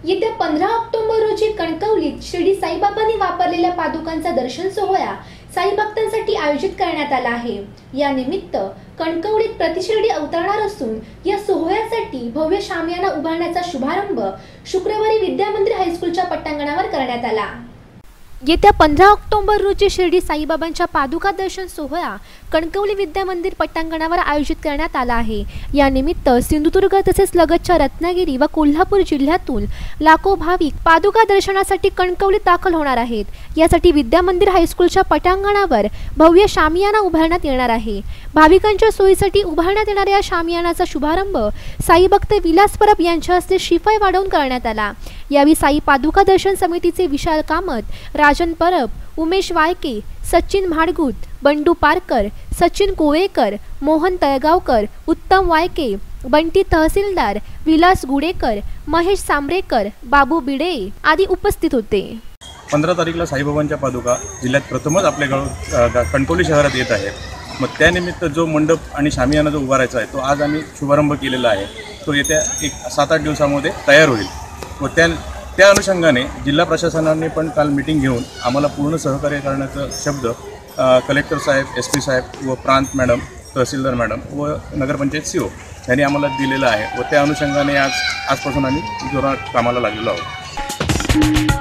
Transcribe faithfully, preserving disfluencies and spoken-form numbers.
येत्या पंधरा ऑक्टोबर रोजी कणकवलीत शिर्डी साईबाबांनी वापरलेल्या पादुकांचा दर्शन सोहळा साई भक्तांसाठी आयोजित करण्यात आला आहे। या निमित्त कणकवलीत प्रतिशिर्डी अवतरणार असून या सोहळ्यासाठी भव्य शामियाना उभारण्याचा शुभारंभ शुक्रवारी विद्यामंदिर हायस्कूलच्या पटांगणावर करण्यात आला। येत्या पंधरा ऑक्टोबर रोजी शिर्डी साईबाबांच्या पादुका दर्शन सोहळा कणकवली विद्यामंदिर पटांगणावर आयोजित करण्यात आला आहे। या निमित्त सिंधुदुर्ग तसेच लगतच्या रत्नागिरी व कोल्हापूर जिल्ह्यातून लाखो भाविक पादुका दर्शनासाठी कणकवलीत दाखल होणार आहेत। यासाठी विद्यामंदिर हायस्कूलच्या पटांगणावर भव्य शामियाना उभारण्यात येणार आहे। भाविकांच्या सोयीसाठी उभारण्यात येणाऱ्या या शामियानाचा शुभारंभ साई भक्त विलास परब यांच्या हस्ते श्रीफळ वाढवून करण्यात आला। यावेळी साई पादुका दर्शन समितीचे विशाल कामत, राजन परब, उमेश वाळके, सचिन म्हाडगुत, बंडू पारकर, सचिन कोळेकर, मोहन तळगावकर, उत्तम वाळके, बंटी तहसीलदार, विलास गुडेकर, महेश सांबरेकर, बाबू बिडे आदी उपस्थित होते। पंधरा तारीखला साईबाबांच्या पादुका जिल्ह्यात प्रथमच आपल्या गाव कणकवली शहरात येत आहेत। मग त्यानिमित्त जो मंडप आणि शामियाना जो उभारायचा आहे तो आज आम्ही शुभारंभ केलेला आहे। तो येत्या एक सात आठ दिवसामध्ये तयार होईल व त्या त्या अनुषंगाने जिल्हा प्रशासनाने पण काल मीटिंग घेऊन आम्हाला पूर्ण सहकार्य करण्याचा शब्द कलेक्टर साहेब, एस पी साहेब व प्रांत मॅडम, तहसीलदार मॅडम व नगरपंचायत सी ओ यांनी आम्हाला दिलेलं आहे व त्या अनुषंगाने आज आजपासून आम्ही जोरात कामाला लागलेलो आहोत।